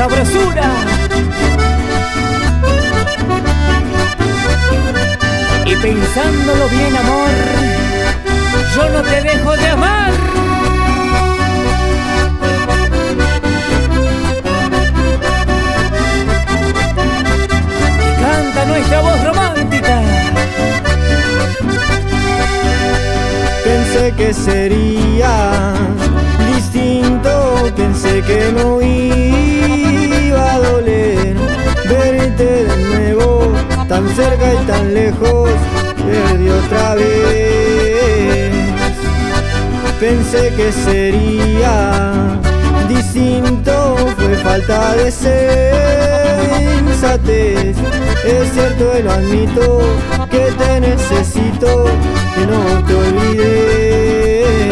sabrosura. Y pensándolo bien, amor, yo no te dejo de amar. Y canta nuestra voz romántica. Pensé que sería distinto, pensé que no iba a doler verte de nuevo, tan cerca y tan lejos, perdí otra vez. Pensé que sería distinto, fue falta de sensatez. Es cierto y lo admito, que te necesito, que no te olvidé.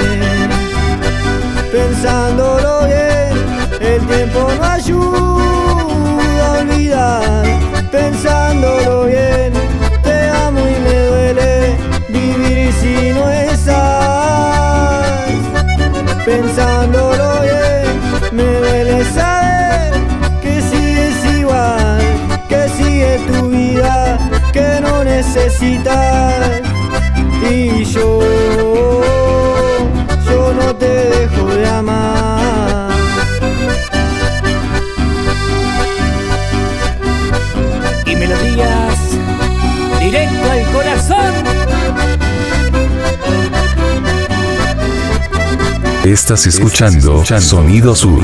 Pensándolo bien, el tiempo no ayuda a olvidar. Pensándolo bien, te amo y me duele vivir si no estás. Pensándolo bien, me duele saber que sigues igual, que sigue tu vida, que no necesitas. Y yo no te dejo de amar. Y melodías directo al corazón. Estás escuchando Sonido Sur.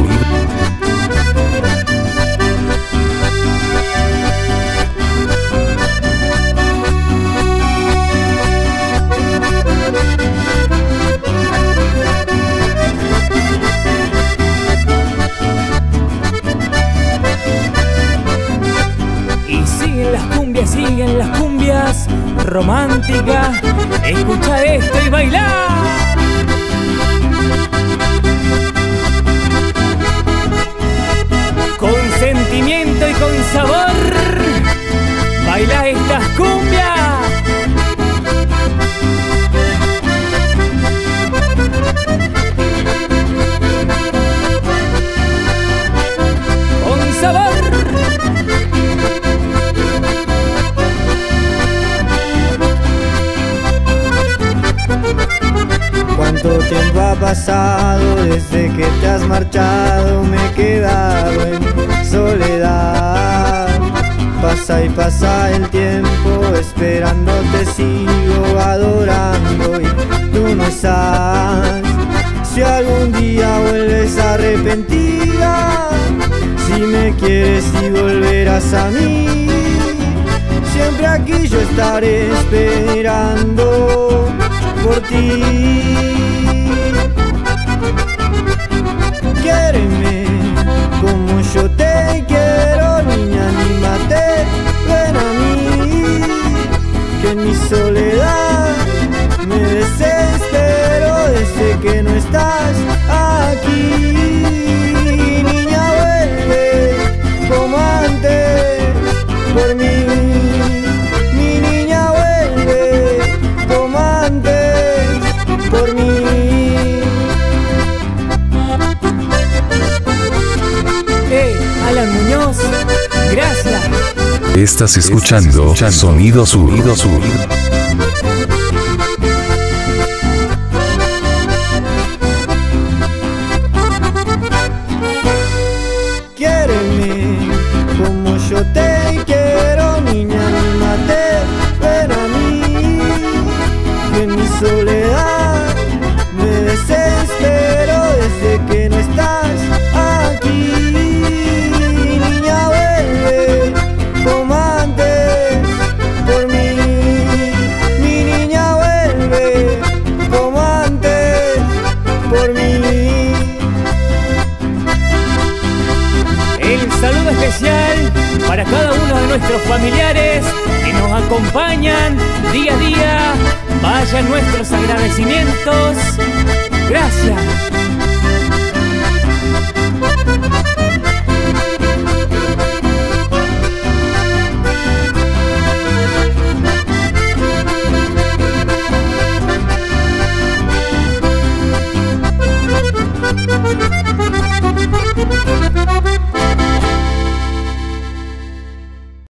Siguen las cumbias románticas. Escucha esto y baila. Con sentimiento y con sabor, baila estas cumbias. Con sabor. ¿Cuánto tiempo ha pasado desde que te has marchado? Me he quedado en soledad. Pasa y pasa el tiempo, esperando te sigo adorando y tú no estás. Si algún día vuelves arrepentida, si me quieres y volverás a mí, siempre aquí yo estaré esperando por ti. Quiéreme como yo te quiero, niña, anímate, ven a mí, que en mi soledad me desespero desde que no estás aquí. Niña, vuelve como antes por mí. Alan Muñoz, gracias. Estás escuchando Sonido Sur. Quiéreme como yo te quiero, niña, anímate, ven a mí, que en mi soledad me desespero desde que no estás aquí. Niña, vuelve como antes por mí. Mi niña, vuelve como antes por mí. El saludo especial para cada uno de nuestros familiares que nos acompañan día a día. Vayan nuestros agradecimientos. Gracias.